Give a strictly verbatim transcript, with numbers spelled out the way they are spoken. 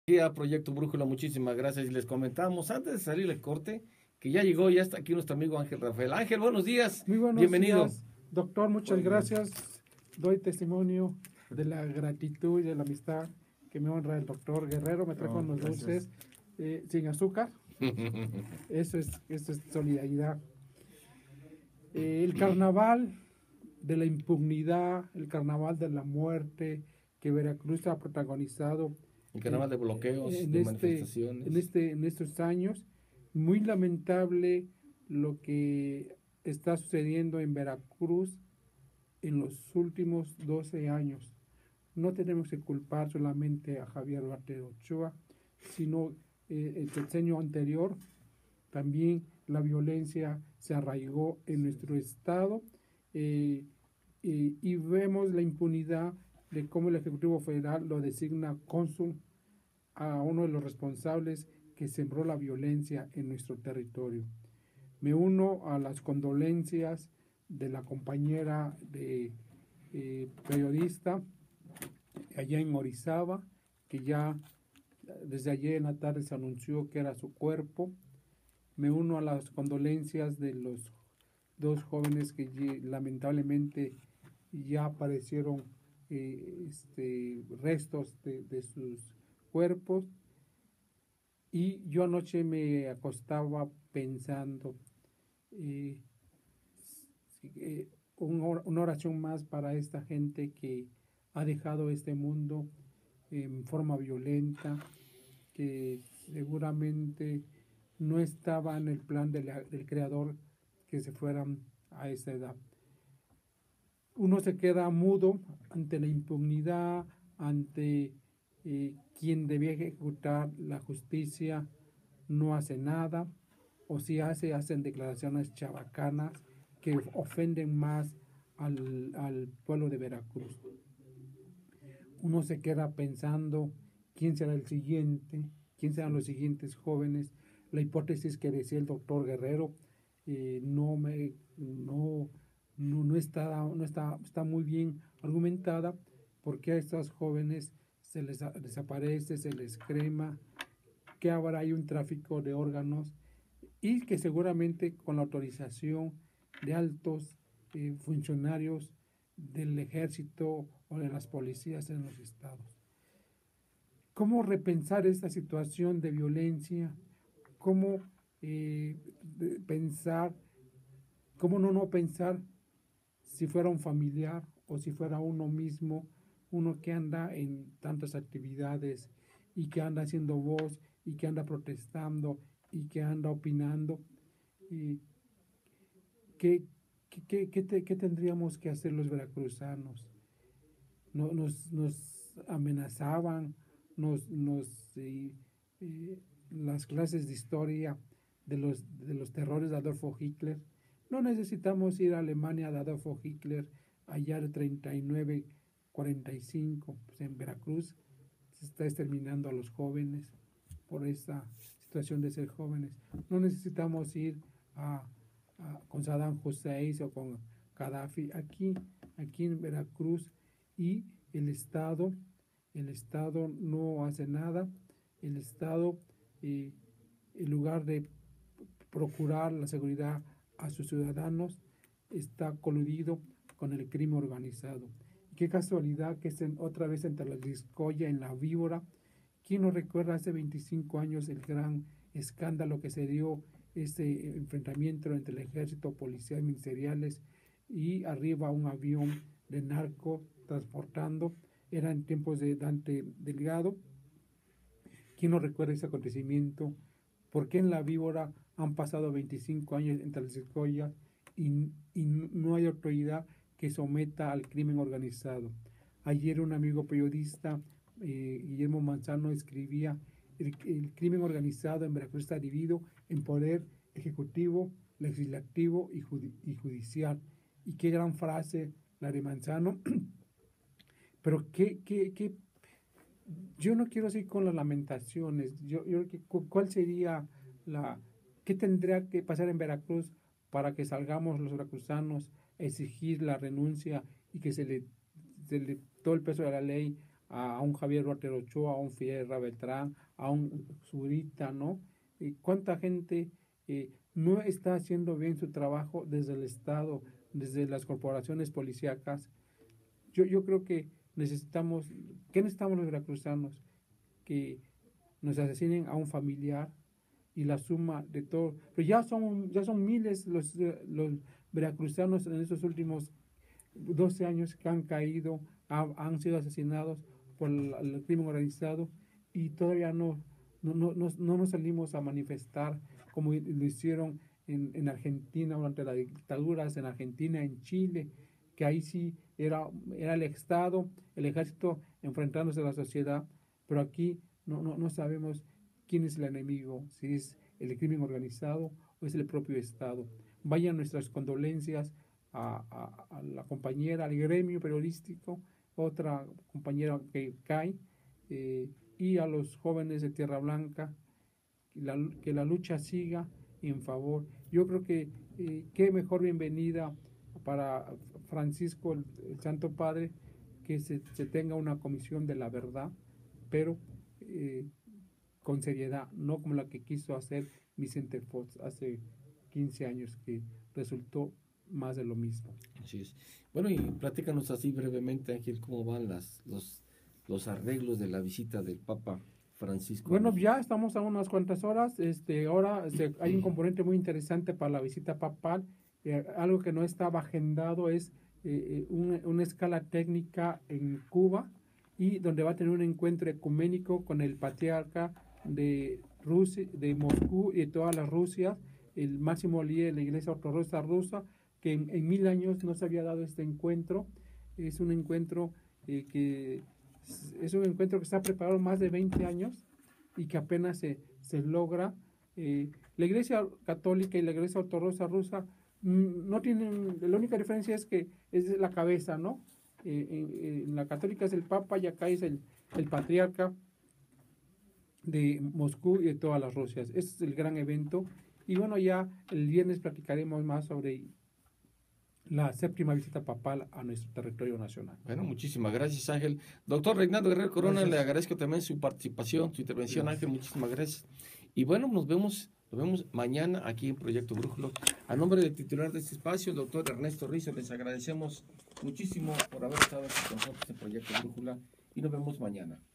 Aquí a Proyecto Brújula, muchísimas gracias. Y les comentamos antes de salir el corte que ya llegó, ya está aquí nuestro amigo Ángel Rafael. Ángel, buenos días, Muy buenos bienvenido. días, doctor, muchas gracias. Doy testimonio de la gratitud y de la amistad que me honra el doctor Guerrero. Me trajo Oh, unos gracias. dulces eh, sin azúcar. Eso es, eso es solidaridad. Eh, el carnaval de la impunidad, el carnaval de la muerte que Veracruz ha protagonizado El eh, carnaval de bloqueos, en, de este, manifestaciones. en, este, en estos años. Muy lamentable lo que está sucediendo en Veracruz en los últimos doce años. No tenemos que culpar solamente a Javier Duarte de Ochoa, sino eh, el sexenio anterior. También la violencia se arraigó en nuestro estado eh, eh, y vemos la impunidad de cómo el Ejecutivo Federal lo designa cónsul a uno de los responsables que sembró la violencia en nuestro territorio. Me uno a las condolencias de la compañera de eh, periodista allá en Orizaba, que ya desde ayer en la tarde se anunció que era su cuerpo. Me uno a las condolencias de los dos jóvenes que lamentablemente ya aparecieron eh, este, restos de, de sus cuerpos. Y yo anoche me acostaba pensando eh, eh, una oración más para esta gente que ha dejado este mundo en forma violenta, que seguramente no estaba en el plan de la, del creador que se fueran a esa edad. Uno se queda mudo ante la impunidad, ante eh, quien debía ejecutar la justicia, no hace nada, o si hace, hacen declaraciones chabacanas que ofenden más al, al pueblo de Veracruz. Uno se queda pensando quién será el siguiente, quién serán los siguientes jóvenes. La hipótesis que decía el doctor Guerrero eh, no, me, no, no, no, está, no está, está muy bien argumentada, porque a estos jóvenes se les desaparece, se les crema, que ahora hay un tráfico de órganos y que seguramente con la autorización de altos eh, funcionarios del ejército o de las policías en los estados. ¿Cómo repensar esta situación de violencia? ¿Cómo eh, pensar, cómo no no pensar si fuera un familiar o si fuera uno mismo, uno que anda en tantas actividades y que anda haciendo voz y que anda protestando y que anda opinando? Y ¿qué, qué, qué, te, qué tendríamos que hacer los veracruzanos? No, nos, nos amenazaban, nos, nos eh, eh, las clases de historia de los, de los terrores de Adolfo Hitler. No necesitamos ir a Alemania de Adolfo Hitler allá de treinta y nueve, cuarenta y cinco, pues en Veracruz se está exterminando a los jóvenes por esta situación de ser jóvenes. No necesitamos ir a, a, con Saddam Hussein o con Gaddafi. Aquí, aquí en Veracruz, y el Estado, el Estado no hace nada. El Estado, eh, en lugar de procurar la seguridad a sus ciudadanos, está coludido con el crimen organizado. Qué casualidad que estén otra vez entre la Discoya, en la Víbora. ¿Quién no recuerda hace veinticinco años el gran escándalo que se dio, este enfrentamiento entre el ejército, policías ministeriales y arriba un avión de narco transportando? Era en tiempos de Dante Delgado. ¿Quién no recuerda ese acontecimiento? ¿Por qué en la Víbora han pasado veinticinco años entre las escollas y, y no hay autoridad que someta al crimen organizado? Ayer un amigo periodista, eh, Guillermo Manzano, escribía: el, el crimen organizado en Veracruz está dividido en poder ejecutivo, legislativo y, judi y judicial. Y qué gran frase la de Manzano. Pero qué, qué, qué, yo no quiero seguir con las lamentaciones. Yo, yo, ¿cuál sería la, qué tendría que pasar en Veracruz para que salgamos los veracruzanos a exigir la renuncia y que se le, se le todo el peso de la ley a, a un Javier Duarte Ochoa, a un Fidel Beltrán, a un Zurita, ¿no? Y cuánta gente eh, no está haciendo bien su trabajo desde el Estado, desde las corporaciones policíacas. Yo, yo creo que necesitamos, ¿qué necesitamos los veracruzanos? Que nos asesinen a un familiar y la suma de todo. Pero ya son, ya son miles los, los veracruzanos en estos últimos doce años que han caído, ha, han sido asesinados por el, el crimen organizado y todavía no, no, no, no, no nos salimos a manifestar como lo hicieron en, en Argentina durante las dictaduras, en Argentina, en Chile, que ahí sí era, era el Estado, el ejército enfrentándose a la sociedad, pero aquí no, no, no sabemos quién es el enemigo, si es el crimen organizado o es el propio Estado. Vayan nuestras condolencias a, a, a la compañera, al gremio periodístico, otra compañera que cae, eh, y a los jóvenes de Tierra Blanca, que la, que la lucha siga en favor. Yo creo que eh, qué mejor bienvenida para Francisco, el, el Santo Padre, que se, se tenga una comisión de la verdad, pero eh, con seriedad, no como la que quiso hacer Vicente Fox hace quince años, que resultó más de lo mismo. Así es. Bueno, y platícanos así brevemente, Ángel, cómo van las, los, los arreglos de la visita del Papa Francisco. Bueno, ya estamos a unas cuantas horas. Este, ahora este, hay un componente muy interesante para la visita papal. Eh, algo que no estaba agendado es eh, una, una escala técnica en Cuba, y donde va a tener un encuentro ecuménico con el patriarca de Rusia, de Moscú y de toda la Rusia, el máximo líder de la Iglesia Ortodoxa rusa, que en, en mil años no se había dado este encuentro. Es un encuentro eh, que es un encuentro que está preparado más de veinte años y que apenas se, se logra. Eh, la Iglesia Católica y la Iglesia Ortodoxa rusa mm, no tienen, la única diferencia es que es la cabeza, ¿no? Eh, en, en la católica es el Papa y acá es el, el patriarca de Moscú y de todas las Rusias. Este es el gran evento. Y bueno, ya el viernes platicaremos más sobre la séptima visita papal a nuestro territorio nacional. Bueno, muchísimas gracias, Ángel. Doctor Reinaldo Guerrero Corona, Gracias. le agradezco también su participación, su intervención, gracias. Ángel, muchísimas gracias. Y bueno, nos vemos, nos vemos mañana aquí en Proyecto Brújula. A nombre del titular de este espacio, el doctor Ernesto Rizzo, les agradecemos muchísimo por haber estado aquí con nosotros en Proyecto Brújula y nos vemos mañana.